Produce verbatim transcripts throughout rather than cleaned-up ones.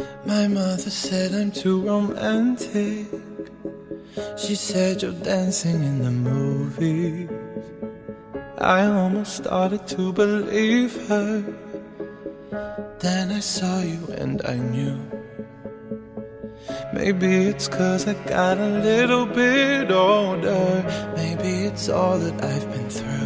My mother said I'm too romantic. She said you're dancing in the movies. I almost started to believe her. Then I saw you and I knew. Maybe it's 'cause I got a little bit older. Maybe it's all that I've been through.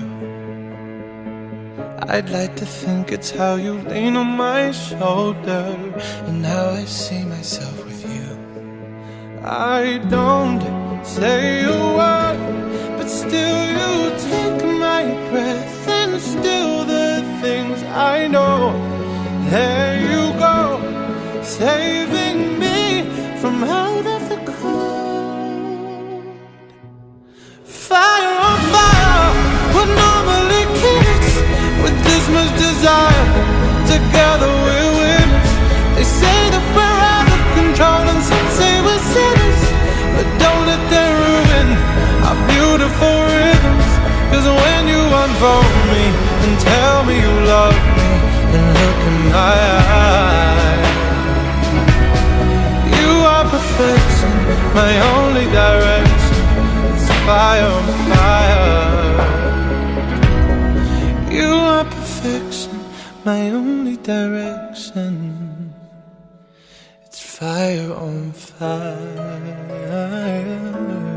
I'd like to think it's how you lean on my shoulder, and how I see myself with you. I don't say a word, but still you take my breath, and still the things I know. There you go, saving me from out of the cold. Fire on fire, what normally kids with this much desire. Together we're winners. They say that we're out of control, and some say we're sinners, but don't let them ruin our beautiful rhythms. 'Cause when you unfold me and tell me you love me, and look in my eyes, you are perfection, my only direction. It's fire on fire. You are perfection, my only direction. It's fire on fire.